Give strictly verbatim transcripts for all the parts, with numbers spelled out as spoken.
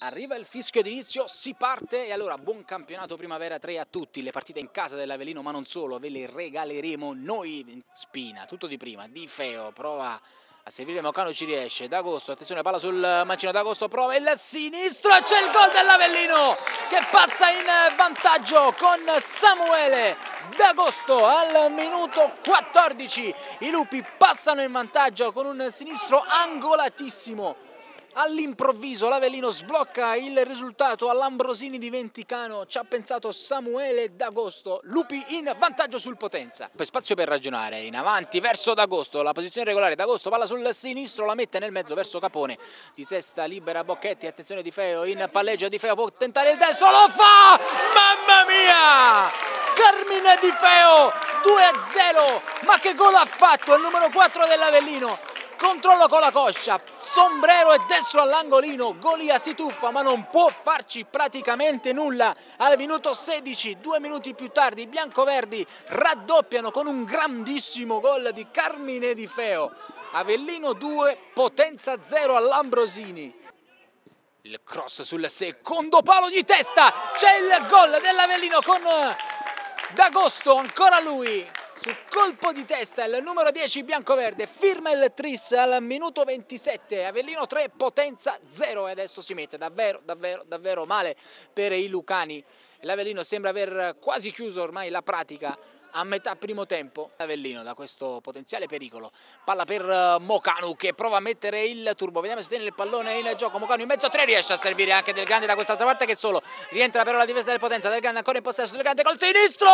Arriva il fischio d'inizio, si parte e allora buon campionato primavera tre a tutti, le partite in casa dell'Avellino ma non solo, ve le regaleremo noi. Spina, tutto di prima, Di Feo prova a servire Mocanu, ci riesce, D'Agosto, attenzione palla sul mancino, D'Agosto prova il sinistro e c'è il gol dell'Avellino che passa in vantaggio con Samuele D'Agosto al minuto quattordici, i lupi passano in vantaggio con un sinistro angolatissimo. All'improvviso l'Avellino sblocca il risultato all'Ambrosini di Venticano, ci ha pensato Samuele D'Agosto, lupi in vantaggio sul Potenza. Poi spazio per ragionare, in avanti verso D'Agosto, la posizione regolare, D'Agosto palla sul sinistro, la mette nel mezzo verso Capone, di testa libera Bocchetti, attenzione Di Feo in palleggio, Di Feo può tentare il destro, lo fa! Mamma mia! Carmine Di Feo, due a zero, ma che gol ha fatto il numero quattro dell'Avellino? Controllo con la coscia, sombrero e destro all'angolino, Golia si tuffa ma non può farci praticamente nulla. Al minuto sedici, due minuti più tardi, i biancoverdi raddoppiano con un grandissimo gol di Carmine Di Feo. Avellino due, Potenza zero all'Ambrosini. Il cross sul secondo palo di testa, c'è il gol dell'Avellino con D'Agosto, ancora lui. Sul colpo di testa il numero dieci biancoverde firma il tris al minuto ventisette, Avellino tre, Potenza zero e adesso si mette davvero davvero davvero male per i lucani. L'Avellino sembra aver quasi chiuso ormai la pratica a metà primo tempo. L'Avellino da questo potenziale pericolo, palla per Mocanu che prova a mettere il turbo, vediamo se tiene il pallone in gioco, Mocanu in mezzo a tre, riesce a servire anche Del Grande da quest'altra parte che solo, rientra però la difesa del Potenza, Del Grande ancora in possesso, Del Grande col sinistro,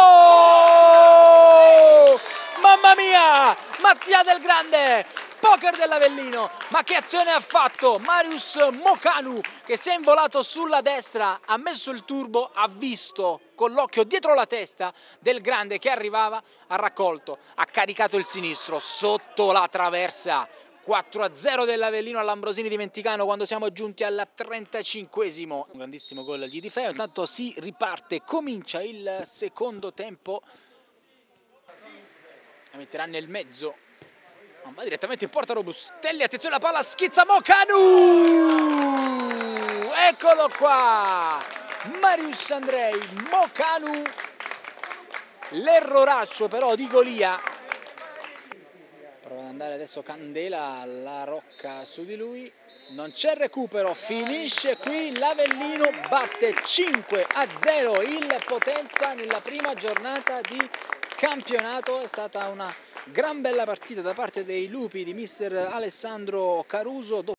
mamma mia, Mattia Del Grande, poker dell'Avellino, ma che azione ha fatto Marius Mocanu che si è involato sulla destra, ha messo il turbo, ha visto con l'occhio dietro la testa Del Grande che arrivava, ha raccolto, ha caricato il sinistro sotto la traversa. quattro a zero dell'Avellino all'Ambrosini di Venticano quando siamo giunti al trentacinquesimo. Un grandissimo gol di Di Feo, intanto si riparte, comincia il secondo tempo, la metterà nel mezzo. Non va direttamente in porta Robustelli, attenzione la palla schizza Mocanu, eccolo qua, Marius Andrei Mocanu, l'erroraccio però di Golia, prova ad andare adesso Candela, la rocca su di lui, non c'è recupero, finisce qui l'Avellino, batte cinque a zero il Potenza nella prima giornata di campionato. È stata una gran bella partita da parte dei lupi di mister Alessandro Caruso.